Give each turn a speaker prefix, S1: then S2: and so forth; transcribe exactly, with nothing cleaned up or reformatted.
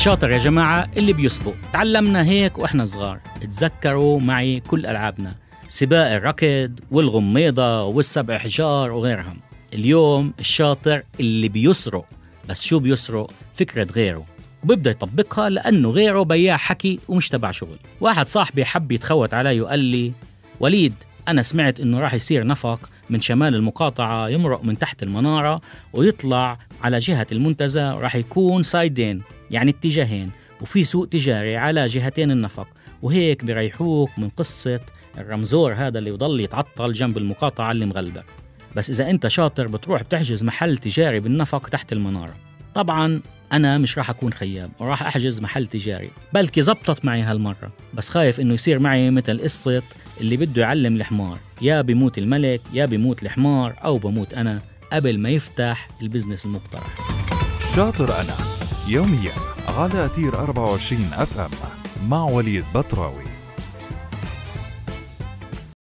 S1: الشاطر يا جماعة اللي بيسبق. تعلمنا هيك وإحنا صغار. اتذكروا معي كل ألعابنا، سباق الركض والغميضة والسبع حجار وغيرهم. اليوم الشاطر اللي بيسرق، بس شو بيسرق؟ فكرة غيره، وبيبدأ يطبقها لأنه غيره بياع حكي ومش تبع شغل. واحد صاحبي حب يتخوت علي وقال لي: وليد، أنا سمعت إنه راح يصير نفق من شمال المقاطعة يمرق من تحت المنارة ويطلع على جهة المنتزه، راح يكون سايدين يعني اتجاهين، وفي سوق تجاري على جهتين النفق، وهيك بيريحوك من قصة الرمزور هذا اللي يضل يتعطل جنب المقاطعة اللي مغلبة. بس إذا أنت شاطر بتروح بتحجز محل تجاري بالنفق تحت المنارة. طبعاً أنا مش راح أكون خياب وراح أحجز محل تجاري، بلكي زبطت معي هالمرة، بس خايف إنه يصير معي مثل قصة اللي بده يعلم الحمار، يا بيموت الملك يا بيموت الحمار أو بموت أنا قبل ما يفتح البزنس المقترح.
S2: شاطر أنا يوميا على أثير أربعة وعشرين أف أم مع وليد بطراوي.